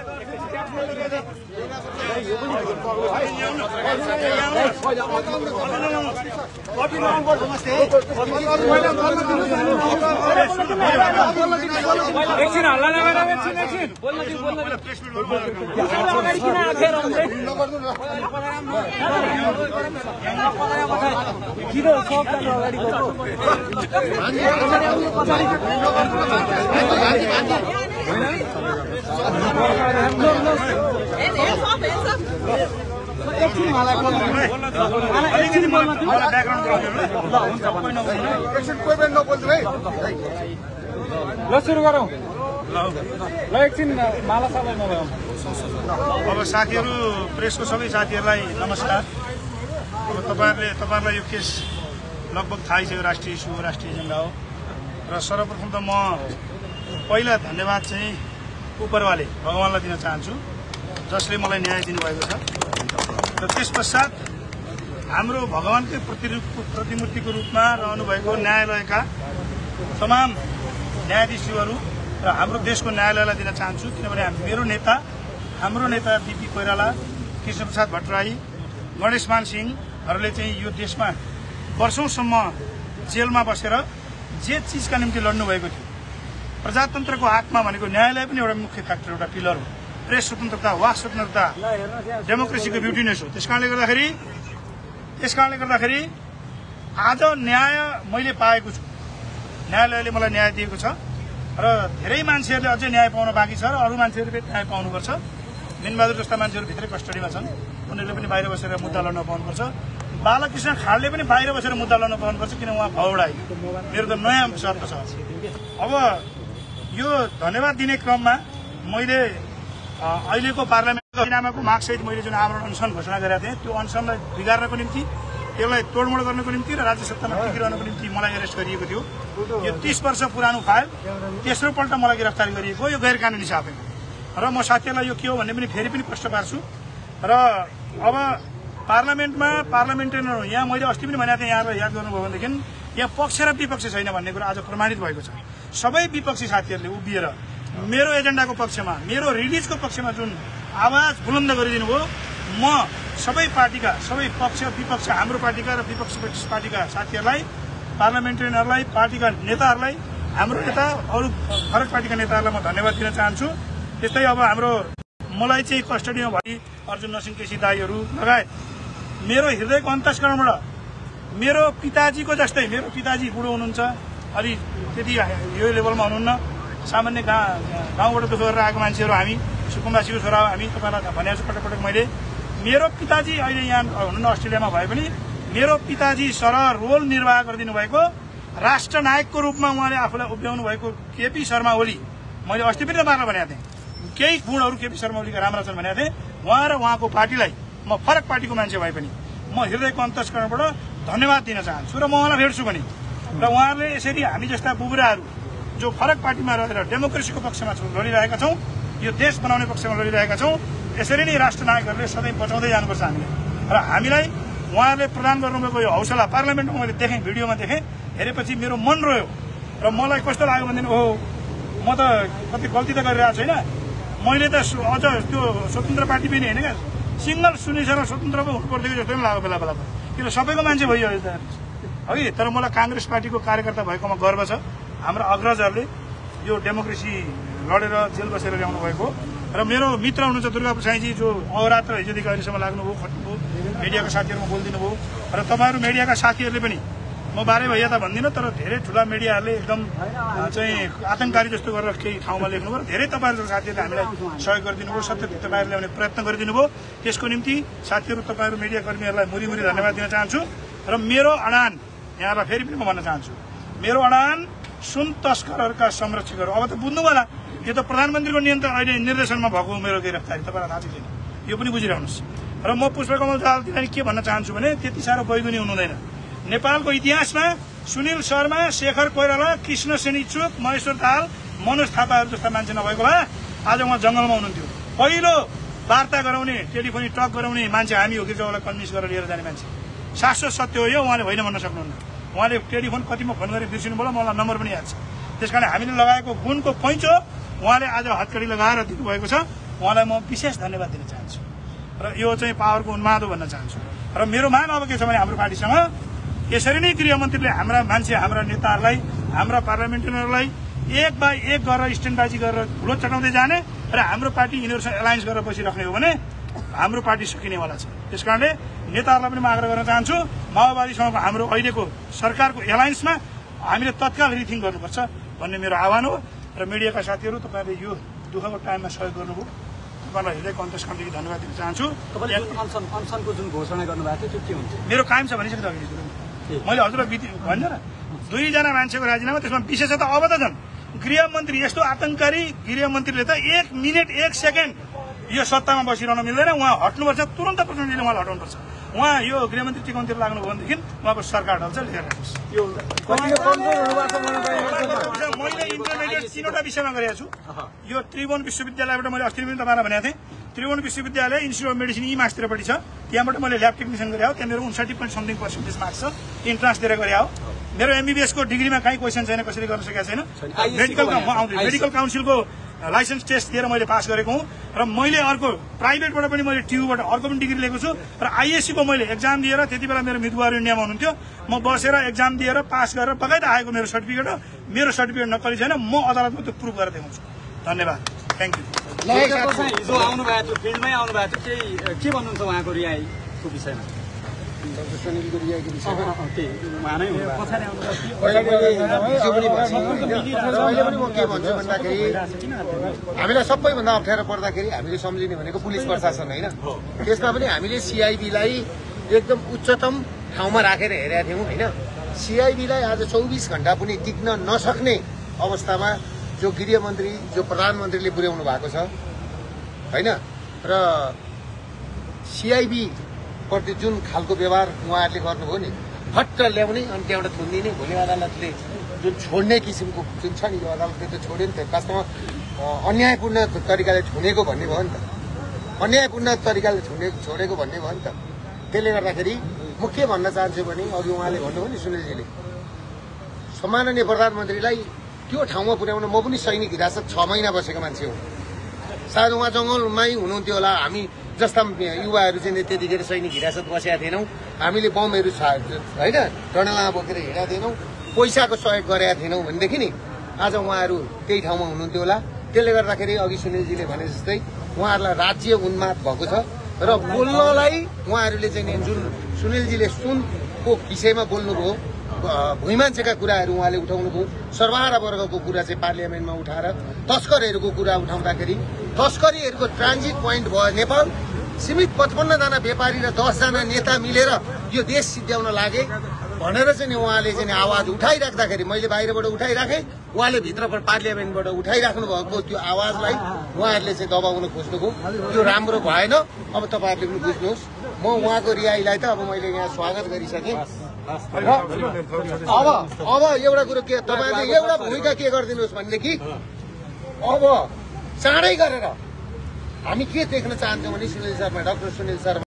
एकछिन हल्ला नगरेर एकछिन बोल्न दिउ किन सबजना अगाडि गएको ल सुरु गरौँ ल एकछिन माला सालाई नलगाउँ। अब साथीहरू प्रेसको सबै साथीहरूलाई नमस्कार। अब तपाईहरुलाई यो केस लगभग थाहै छ, यो राष्ट्रिय इस्यु हो, राष्ट्रिय एजेन्डा हो र सर्वप्रथम त म पहिला धन्यवाद चाहिँ उपरवाले भगवानलाई दिन चाहन्छु जसले मलाई न्याय दिनुभएको छ र त्यसपश्चात हाम्रो भगवानकै प्रतिमूर्तिको रूपमा रहनुभएको न्यायालयका तमाम न्यायाधीशहरू र हाम्रो देशको न्यायालयलाई दिन चाहन्छु। किनभने हाम्रो नेता बीपी कोइराला, कृष्णप्रसाद भट्टराई, गणेशमान सिंहहरूले चाहिँ यो देशमा वर्षौंसम्म जेलमा बसेर जे चीजका निम्ति लड्नु भएको थियो। प्रजातन्त्रको आत्मा भनेको न्यायालय पनि एउटा मुख्य फ्याक्टर, एउटा पिलर हो। प्रेस स्वतन्त्रता, वाक स्वतन्त्रता डेमोक्रेसीको ब्युटीनेस हो। त्यसकारणले गर्दाखेरि आज न्याय मैले पाएको छु, न्यायालयले मलाई न्याय दिएको छ र धेरै मान्छेहरूले अझै न्याय पाउन बाँकी छ र अरू मान्छेहरूले न्याय पाउनुपर्छ। मिनबहादुर जस्ता मान्छेहरू भित्रै कस्टडीमा छन्, उनीहरूले पनि बाहिर बसेर मुद्दा लड्न पाउनुपर्छ। बालकृष्ण खाडले पनि बाहिर बसेर मुद्दा लड्न पाउनुपर्छ, किन उहाँ भौडाई। मेरो त नयाँ शर्त छ। अब यो धन्यवाद दिने क्रममा मैले अहिलेको पार्लियामेन्टको राजीनामाको मागसहित मैले जुन आमरण अनसन घोषणा गरेका थिएँ, त्यो अनसनलाई बिगार्नको निम्ति, त्यसलाई तोडमोड गर्नको निम्ति र राज्य सत्तामा टिकिरहनको निम्ति मलाई एरेस्ट गरिएको थियो। यो 30 वर्ष पुरानो फाइल तेस्रो पल्ट मलाई गिरफ्तारी गरिएको, यो गैर कानुनी साबित र म साथीहरूलाई यो के हो भन्ने पनि फेरि पनि प्रश्न पार्छु। र अब पार्लियामेन्टेरियनहरू यहाँ मैले अस्ति पनि भनेको थिएँ, यहाँलाई याद गर्नुभयो भनेदेखि यहाँ पक्ष र विपक्ष छैन भन्ने कुरा आज प्रमाणित भएको छ। सबै विपक्षी साथीहरूले उभिएर मेरो एजेन्डाको पक्षमा, मेरो रिलिजको पक्षमा जुन आवाज बुलन्द गरिदिनु भयो, म सबै पार्टीका, सबै पक्ष विपक्ष, हाम्रो पार्टीका र विपक्ष पार्टीका साथीहरूलाई, पार्लियामेन्टेरियनहरूलाई, पार्टीका नेताहरूलाई, हाम्रो नेता अरू फरक पार्टीका नेताहरूलाई म धन्यवाद दिन चाहन्छु। त्यस्तै अब मलाई चाहिँ कस्टडीमा भई अर्जुन नरसिंह केसी दाईहरू लगायत मेरो हृदयको अन्तस्करणबाट मेरो पिताजीको जस्तै, मेरो पिताजी बुढो हुनुहुन्छ, अलि त्यति यो लेभलमा हुनुहुन्न, सामान्य गाउँबाट दुःख गरेर आएको मान्छेहरू हामी, सुकुम्बासीको छोरा हो हामी। तपाईँलाई भनेको छु पटक मैले, मेरो पिताजी अहिले यहाँ हुनुहुन्न अस्ट्रेलियामा भए पनि मेरो पिताजी सरह रोल निर्वाह गरिदिनु भएको राष्ट्रनायकको रूपमा उहाँले आफूलाई उभ्याउनु भएको केपी शर्मा ओली, मैले अस्ति पनि तपाईँलाई भनेको थिएँ केही गुणहरू केपी शर्मा ओलीका राम्रा छन् भनेको थिएँ। उहाँ र उहाँको पार्टीलाई म फरक पार्टीको मान्छे भए पनि म हृदयको अन्तस्करणबाट धन्यवाद दिन चाहन्छु र म उहाँलाई भेट्छु पनि। र उहाँहरूले यसरी हामी जस्ता बुबुराहरू जो फरक पार्टीमा रहेर डेमोक्रेसीको पक्षमा लडिरहेका छौँ, यो देश बनाउने पक्षमा लडिरहेका छौँ, यसरी नै राष्ट्रनायकहरूले सधैँ बचाउँदै जानुपर्छ हामीले। र हामीलाई उहाँहरूले प्रदान गर्नुभएको यो हौसला पार्लियामेन्टमा मैले देखेँ, भिडियोमा देखेँ, हेरेपछि मेरो मन रोयो र मलाई कस्तो लाग्यो भनेदेखि ओहो म त कति गल्ती त गरिरहेको छैन, मैले त अझ त्यो स्वतन्त्र पार्टी पनि होइन क्या, सिङ्गल सुनिसकेर स्वतन्त्र पो हुनु पर्थ्यो जस्तो पनि लाग्यो बेला बेला, किन सबैको मान्छे भइयो है। तर मलाई काङ्ग्रेस पार्टीको कार्यकर्ता भएकोमा गर्व छ। हाम्रो अग्रजहरूले यो डेमोक्रेसी लडेर जेल बसेर ल्याउनु भएको र मेरो मित्र हुनुहुन्छ दुर्गा प्रसाईजी, जो अहोरात्र हिजोदेखि अहिलेसम्म लाग्नुभयो, खट्नुभयो, मिडियाका साथीहरूमा बोलिदिनु भयो। र तपाईँहरू मिडियाका साथीहरूले पनि, म बारे भैया त भन्दिनँ, तर धेरै ठुला मिडियाहरूले एकदम चाहिँ आतंककारी जस्तो गरेर केही ठाउँमा लेख्नुभयो र धेरै तपाईँहरूको साथीहरूले हामीलाई सहयोग गरिदिनु भयो, सत्य तपाईँहरूले ल्याउने प्रयत्न गरिदिनु भयो। त्यसको निम्ति साथीहरू, तपाईँहरू मिडिया कर्मीहरूलाई मुरी धन्यवाद दिन चाहन्छु। र मेरो अडान यहाँलाई फेरि पनि म भन्न चाहन्छु, मेरो अडान सुन तस्करहरूका संरक्षकहरू। अब त बुझ्नु होला, यो त प्रधानमन्त्रीको नियन्त्रण अहिले निर्देशनमा भएको मेरो गिरफ्तारी, तपाईँलाई थाहा छैन, यो पनि बुझिरहनुहोस्। र म पुष्पकमल दाहाललाई के भन्न चाहन्छु भने त्यति साह्रो बैगुनी हुनुहुँदैन। नेपालको इतिहासमा सुनिल शर्मा, शेखर कोइराला, कृष्ण सेनिचुक, महेश्वर दाहाल, मनोज थापाहरू जस्ता मान्छे नभएको भए आज उहाँ जंगलमा हुनुहुन्थ्यो। पहिलो वार्ता गराउने, टेलिफोनिक टक गराउने मान्छे हामी हो, गिर्जावाला कन्भिन्स गरेर लिएर जाने मान्छे। शाश्वत सत्य हो यो, उहाँले होइन भन्न सक्नुहुन्न। उहाँले टेलिफोन कतिमा फोन गरेर बिर्सिनु भयो, मलाई नम्बर पनि याद छ। त्यसकारण हामीले लगाएको गुणको पैँचो उहाँले आज हतकडी लगाएर दिनुभएको छ। उहाँलाई म विशेष धन्यवाद दिन चाहन्छु र यो चाहिँ पावरको उन्माद हो भन्न चाहन्छु। र मेरो माग अब के छ भने हाम्रो पार्टीसँग यसरी नै गृहमन्त्रीले हाम्रा मान्छे हाम्रा नेताहरूलाई हाम्रा पार्लियामेन्टेरियनहरूलाई एक बाई एक गरेर स्ट्यान्डबाजी गरेर धुलो चटाउँदै जाने र हाम्रो पार्टी यिनीहरूसँग एलायन्स गरेर बसिराख्ने हो भने हाम्रो पार्टी सकिनेवाला छ। त्यसकारणले नेताहरूलाई पनि म आग्रह गर्न चाहन्छु माओवादीसँगको हाम्रो अहिलेको सरकारको एलायन्समा हामीले तत्काल रिथिङ गर्नुपर्छ भन्ने मेरो आह्वान हो। र मिडियाका साथीहरू तपाईँहरूले यो दुःखको टाइममा सहयोग गर्नुभयो, तपाईँलाई हृदय कन्टेस्टदेखि धन्यवाद दिन चाहन्छु। अनसनको जुन घोषणा गर्नुभएको थियो त्यो के हुन्छ? मेरो कायम छ भनिसक्दा मैले हजुरलाई भन्दैन र 2 जना मान्छेको राजीनामा, त्यसमा विशेषतः अब त झन् गृहमन्त्री यस्तो आतंककारी गृहमन्त्रीले त 1 मिनट 1 सेकेन्ड यो सत्तामा बसिरहन मिल्दैन, उहाँ हट्नुपर्छ, तुरन्त प्रचण्डले उहाँलाई हटाउनुपर्छ। उहाँ यो गृहमन्त्री टिकाउनतिर लाग्नु भयो भनेदेखि उहाँको सरकार ढल्छ, लेखेर राख्नुहोस्। मैले इन्टरमिडिएट 3वटा विषयमा गरेको छु। यो त्रिभुवन विश्वविद्यालयबाट मैले अस्ति पनि तपाईँलाई भनेको थिएँ, त्रिभुवन विश्वविद्यालय इन्स्टिच्युट अफ मेडिसिन ई मार्क्सतिरपट्टि छ, त्यहाँबाट मैले ल्याब टेक्निसियन गरेँ हो, त्यहाँ मेरो 59.something% मार्क्स छ, इन्ट्रान्स दिएर गरेँ हो। मेरो MBBS को डिग्रीमा कहीँ क्वेसन छैन, कसरी गर्न सकेको छैन। मेडिकल काउन्सिलको लाइसेन्स टेस्ट दिएर मैले पास गरेको हुँ र मैले अर्को प्राइभेटबाट पनि मैले TUबाट अर्को पनि डिग्री लिएको छु र ISC को मैले एक्जाम दिएर त्यति बेला मेरो मितुवार इन्डियामा हुनुहुन्थ्यो, म बसेर एक्जाम दिएर पास गरेर बगैँचा आएको मेरो सर्टिफिकेट हो। मेरो सर्टिफिकेट नक्कली छैन, म अदालतमा त्यो प्रुभ गरेर देखाउँछु। धन्यवाद, थ्याङ्क यू। हिजो आउनुभएको थियो, फिल्डमै आउनुभएको थियो, के भन्नुहुन्छ उहाँको रिहाईको विषयमा? सुनिलको रिहाईको विषयमा अहिले पनि म के भन्छु भन्दाखेरि हामीलाई सबैभन्दा अप्ठ्यारो पर्दाखेरि हामीले सम्झिने भनेको पुलिस प्रशासन होइन। त्यसमा पनि हामीले CIBलाई एकदम उच्चतम ठाउँमा राखेर हेरेका थियौँ होइन। CIBलाई आज 24 घण्टा पनि टिक्न नसक्ने अवस्थामा जो गृहमन्त्री जो प्रधानमन्त्रीले पुर्याउनु भएको छ होइन, र CIB प्रति जुन खालको व्यवहार उहाँहरूले गर्नुभयो नि, फट्ट ल्याउने अनि त्यहाँबाट थुनिदिने, भोलि अदालतले जुन छोड्ने किसिमको जुन छ नि, यो अदालतले त छोड्यो नि त, वास्तवमा अन्यायपूर्ण तरिकाले छुनेको भन्ने भयो नि त, अन्यायपूर्ण तरिकाले छोडेको भन्ने भयो नि त। त्यसले गर्दाखेरि म के भन्न चाहन्छु भने अघि उहाँले भन्नुभयो नि सुनिलजीले, सम्माननीय प्रधानमन्त्रीलाई त्यो ठाउँमा पुर्याउन म पनि सैनिक हिरासत 6 महिना बसेको मान्छे हो। सायद उहाँ जङ्गलमै हुनुहुन्थ्यो होला, हामी जस्ता युवाहरू चाहिँ त्यतिखेर सैनिक हिरासत बसेका थिएनौँ, हामीले बमहरू होइन डडेलामा बोकेर हिँडेका थिएनौँ, पैसाको सहयोग गरेका थिएनौँ भनेदेखि नि आज उहाँहरू त्यही ठाउँमा हुनुहुन्थ्यो होला। त्यसले गर्दाखेरि अघि सुनिलजीले भने जस्तै उहाँहरूलाई राज्य उन्माद भएको छ र बोल्नलाई उहाँहरूले चाहिँ जुन सुनिलजीले सुनको विषयमा बोल्नुभयो, भुइँ मान्छेका कुराहरू उहाँले उठाउनुभयो, सर्वहारा वर्गको कुरा चाहिँ पार्लियामेन्टमा उठाएर तस्करहरूको कुरा उठाउँदाखेरि तस्करीहरूको ट्रान्जिट पोइन्ट भयो नेपाल, सीमित 55 जना व्यापारी र 10 जना नेता मिलेर यो देश सिद्ध्याउन लागे भनेर चाहिँ उहाँले चाहिँ आवाज उठाइराख्दाखेरि मैले बाहिरबाट उठाइराखेँ, उहाँले भित्र पार्लियामेन्टबाट उठाइराख्नु भएको त्यो आवाजलाई उहाँहरूले चाहिँ दबाउन खोज्नुभयो, त्यो राम्रो भएन। अब तपाईँहरूले पनि बुझ्नुहोस्, म उहाँको रिहाईलाई त अब मैले यहाँ स्वागत गरिसकेँ। अब एउटा कुरो के तपाईँहरूले एउटा भूमिका के गरिदिनुहोस् भनेदेखि अब चाँडै गरेर हामी के देख्न चाहन्छौँ भने सुनिल शर्मा, डाक्टर सुनिल शर्मा